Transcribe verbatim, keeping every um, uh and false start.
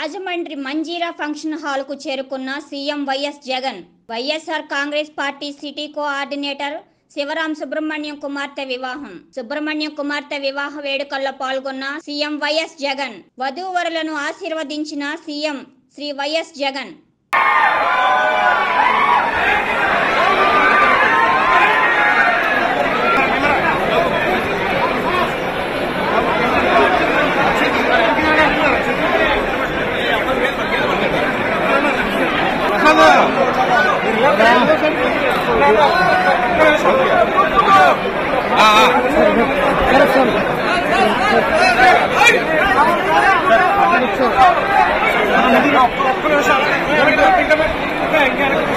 Rajahmundry Manjira function hall కు చేరుకున్న CM YS Jagan. YSR Congress party city coordinator Shivaram Subrahmanyam కుమార్తె వివాహం. సుబ్రహ్మణ్యం కుమార్తె వివాహ వేడుకల్లో పాల్గొన్న సీఎం వైఎస్ జగన్. వధూవరులను ఆశీర్వదించిన సీఎం శ్రీ వైఎస్ జగన్. हाँ